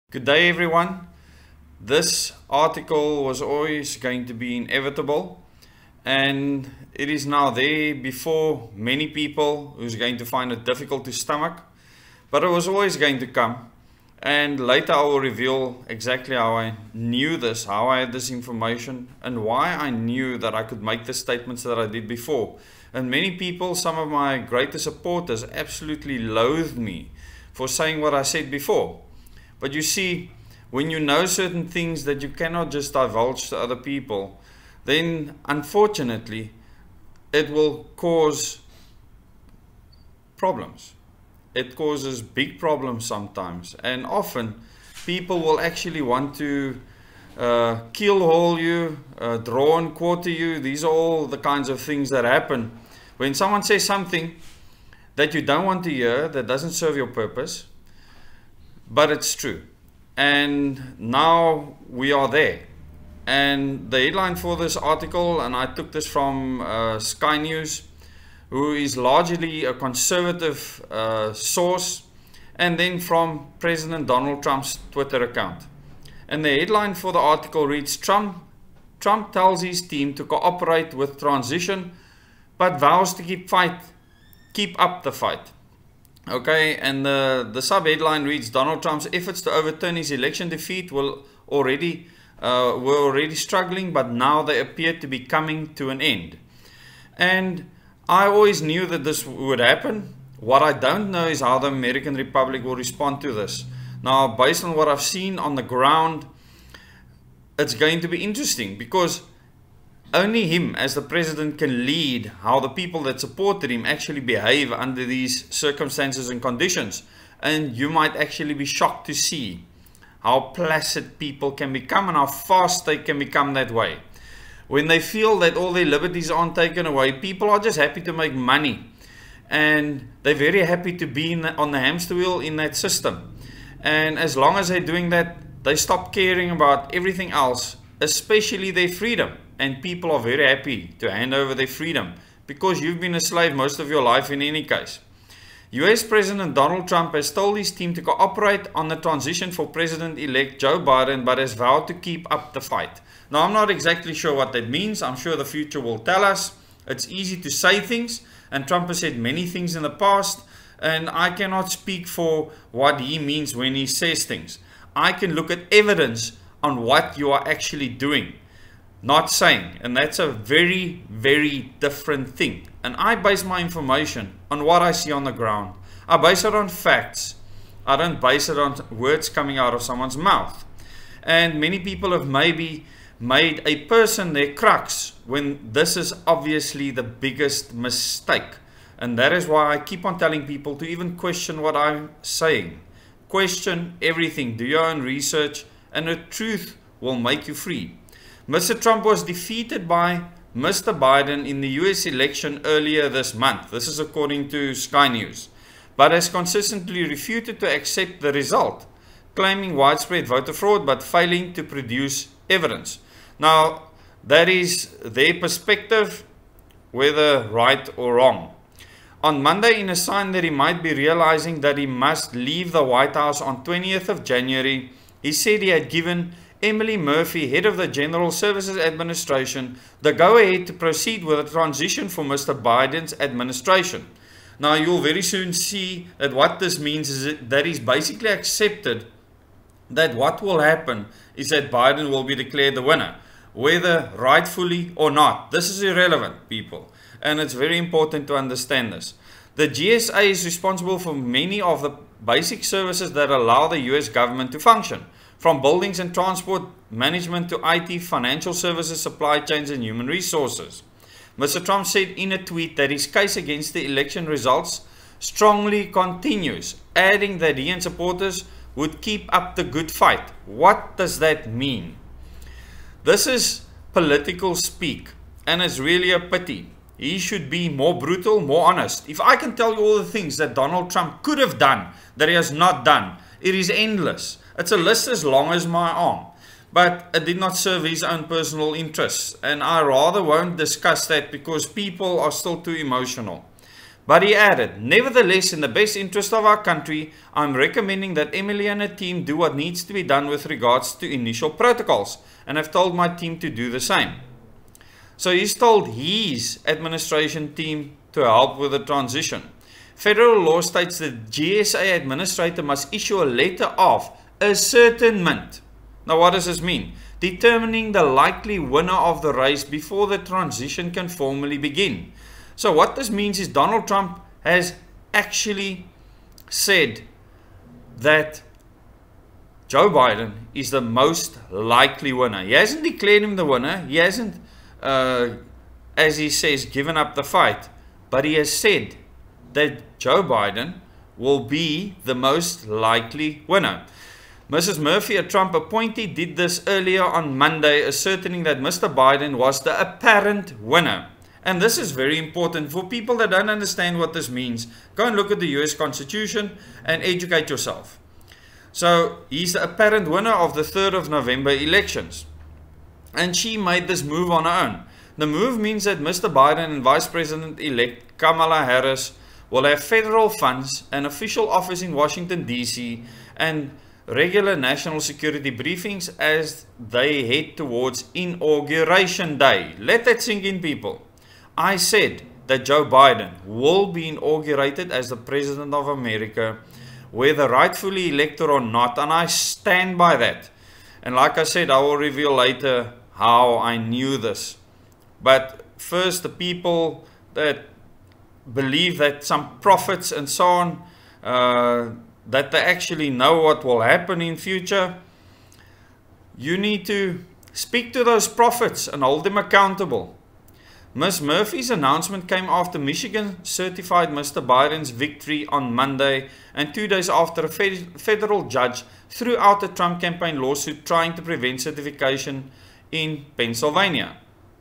Good day, everyone. This article was always going to be inevitable, and it is now there before many people who's going to find it difficult to stomach, but it was always going to come. And later I will reveal exactly how I knew this, how I had this information, and why I knew that I could make the statements that I did before. And many people, some of my greatest supporters, absolutely loathed me for saying what I said before. But you see, when you know certain things that you cannot just divulge to other people, then unfortunately it will cause problems. It causes big problems sometimes, and often people will actually want to keel-haul you, draw and quarter you. These are all the kinds of things that happen when someone says something that you don't want to hear, that doesn't serve your purpose, but it's true. And now we are there. And the headline for this article, and I took this from Sky News, who is largely a conservative source, and then from President Donald Trump's Twitter account. And the headline for the article reads, Trump tells his team to cooperate with transition, but vows to keep up the fight. Okay, and the sub-headline reads, Donald Trump's efforts to overturn his election defeat were already struggling, but now they appear to be coming to an end. And I always knew that this would happen. What I don't know is how the American Republic will respond to this. Now, based on what I've seen on the ground, it's going to be interesting, because only him as the president can lead how the people that supported him actually behave under these circumstances and conditions. And you might actually be shocked to see how placid people can become and how fast they can become that way. When they feel that all their liberties aren't taken away, people are just happy to make money. And they're very happy to be on the hamster wheel in that system. And as long as they're doing that, they stop caring about everything else, especially their freedom. And people are very happy to hand over their freedom, because you've been a slave most of your life in any case. US President Donald Trump has told his team to cooperate on the transition for President-elect Joe Biden, but has vowed to keep up the fight. Now, I'm not exactly sure what that means. I'm sure the future will tell us. It's easy to say things, and Trump has said many things in the past, and I cannot speak for what he means when he says things. I can look at evidence on what you are actually doing, not saying, and that's a very, very different thing. And I base my information on what I see on the ground. I base it on facts. I don't base it on words coming out of someone's mouth. And many people have maybe made a person their crux, when this is obviously the biggest mistake. And that is why I keep on telling people to even question what I'm saying. Question everything, do your own research, and the truth will make you free. Mr. Trump was defeated by Mr. Biden in the US election earlier this month. This is according to Sky News. But has consistently refuted to accept the result, claiming widespread voter fraud but failing to produce evidence. Now, that is their perspective, whether right or wrong. On Monday, in a sign that he might be realizing that he must leave the White House on 20th of January, he said he had given Emily Murphy, head of the General Services Administration, the go-ahead to proceed with a transition for Mr. Biden's administration. Now, you'll very soon see that what this means is that he's basically accepted that what will happen is that Biden will be declared the winner, whether rightfully or not. This is irrelevant, people, and it's very important to understand this. The GSA is responsible for many of the basic services that allow the US government to function, from buildings and transport management to IT, financial services, supply chains, and human resources. Mr. Trump said in a tweet that his case against the election results strongly continues, adding that he and supporters would keep up the good fight. What does that mean? This is political speak, and it's really a pity. He should be more brutal, more honest. If I can tell you all the things that Donald Trump could have done that he has not done, it is endless. It's a list as long as my arm, but it did not serve his own personal interests, and I rather won't discuss that because people are still too emotional. But he added, nevertheless, in the best interest of our country, I'm recommending that Emily and her team do what needs to be done with regards to initial protocols, and I've told my team to do the same. So he's told his administration team to help with the transition. Federal law states that GSA administrator must issue a letter of ascertainment. Now what does this mean? Determining the likely winner of the race before the transition can formally begin. So what this means is Donald Trump has actually said that Joe Biden is the most likely winner. He hasn't declared him the winner. He hasn't, as he says, given up the fight. But he has said that Joe Biden will be the most likely winner. Mrs. Murphy, a Trump appointee, did this earlier on Monday, ascertaining that Mr. Biden was the apparent winner. And this is very important for people that don't understand what this means. Go and look at the US Constitution and educate yourself. So he's the apparent winner of the 3rd of November elections. And she made this move on her own. The move means that Mr. Biden and Vice President-elect Kamala Harris will have federal funds, an official office in Washington, D.C., and regular national security briefings as they head towards Inauguration Day. Let that sink in, people. I said that Joe Biden will be inaugurated as the President of America, whether rightfully elected or not, and I stand by that. And like I said, I will reveal later how I knew this. But first, the people that believe that some prophets and so on, that they actually know what will happen in future, you need to speak to those prophets and hold them accountable. Ms. Murphy's announcement came after Michigan certified Mr. Biden's victory on Monday and 2 days after a federal judge threw out a Trump campaign lawsuit trying to prevent certification in Pennsylvania.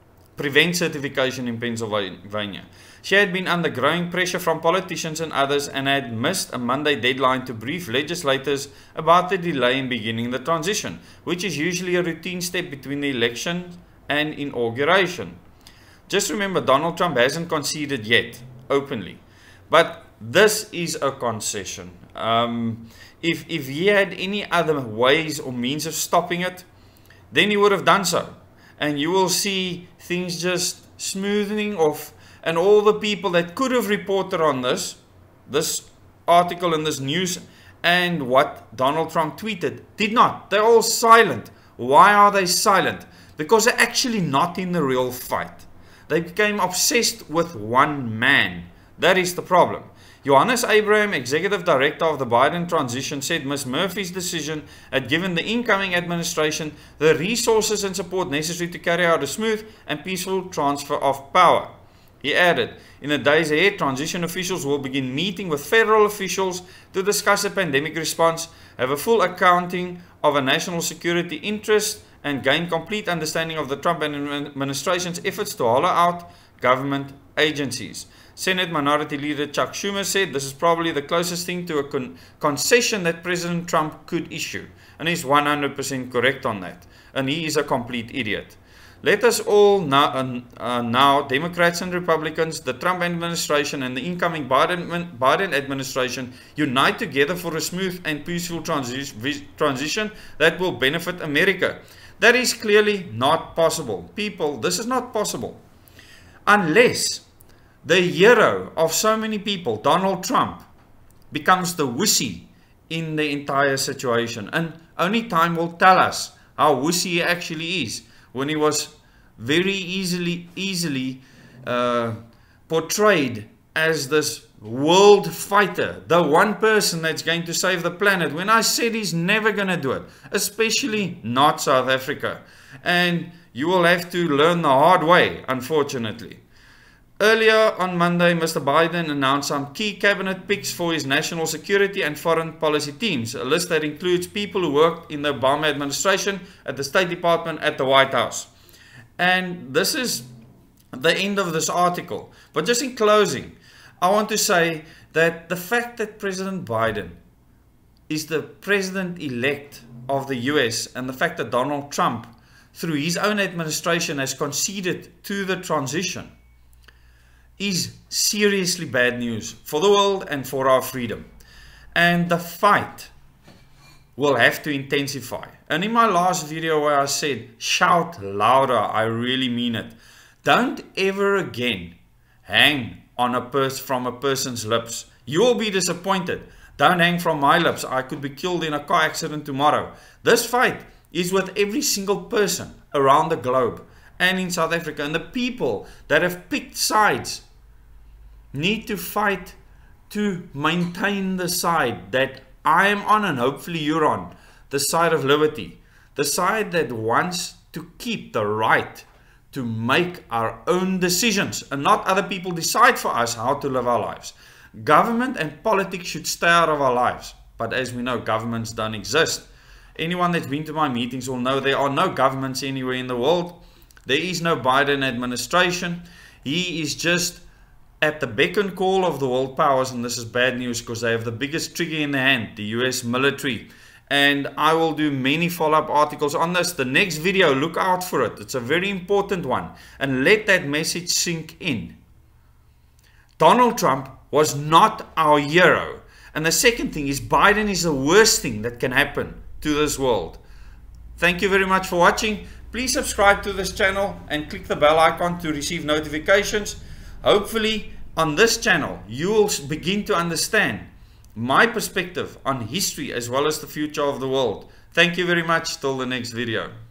She had been under growing pressure from politicians and others and had missed a Monday deadline to brief legislators about the delay in beginning the transition, which is usually a routine step between the election and inauguration. Just remember, Donald Trump hasn't conceded yet, openly. But this is a concession. If he had any other ways or means of stopping it, then he would have done so. And you will see things just smoothing off. And all the people that could have reported on this article and this news and what Donald Trump tweeted, did not. They're all silent. Why are they silent? Because they're actually not in the real fight. They became obsessed with one man. That is the problem. Johannes Abraham, executive director of the Biden transition, said Ms. Murphy's decision had given the incoming administration the resources and support necessary to carry out a smooth and peaceful transfer of power. He added, in the days ahead, transition officials will begin meeting with federal officials to discuss the pandemic response, have a full accounting of a national security interest, and gain complete understanding of the Trump administration's efforts to hollow out government agencies. Senate Minority Leader Chuck Schumer said this is probably the closest thing to a concession that President Trump could issue. And he's 100% correct on that. And he is a complete idiot. Let us all now, Democrats and Republicans, the Trump administration and the incoming Biden administration, unite together for a smooth and peaceful transition that will benefit America. That is clearly not possible. People, this is not possible. Unless the hero of so many people, Donald Trump, becomes the wussy in the entire situation. And only time will tell us how wussy he actually is, when he was very easily portrayed as this world fighter, the one person that's going to save the planet, when I said he's never going to do it, especially not South Africa. And you will have to learn the hard way, unfortunately. Earlier on Monday, Mr. Biden announced some key cabinet picks for his national security and foreign policy teams, a list that includes people who worked in the Obama administration, at the State Department, at the White House. And this is the end of this article. But just in closing, I want to say that the fact that President Biden is the president-elect of the US, and the fact that Donald Trump, through his own administration, has conceded to the transition, is seriously bad news for the world and for our freedom. And the fight will have to intensify. And in my last video where I said, shout louder, I really mean it. Don't ever again hang on from a person's lips. You will be disappointed. Don't hang from my lips. I could be killed in a car accident tomorrow. This fight is with every single person around the globe and in South Africa. And the people that have picked sides need to fight to maintain the side that I am on, and hopefully you're on, the side of liberty, the side that wants to keep the right to make our own decisions and not other people decide for us how to live our lives. Government and politics should stay out of our lives, but as we know, governments don't exist. Anyone that's been to my meetings will know there are no governments anywhere in the world. There is no Biden administration. He is just at the beck and call of the world powers, and this is bad news because they have the biggest trigger in their hand, the US military. And I will do many follow-up articles on this. The next video, look out for it. It's a very important one. And let that message sink in. Donald Trump was not our hero. And the second thing is Biden is the worst thing that can happen to this world. Thank you very much for watching. Please subscribe to this channel and click the bell icon to receive notifications. Hopefully on this channel you will begin to understand my perspective on history as well as the future of the world. Thank you very much. Till the next video.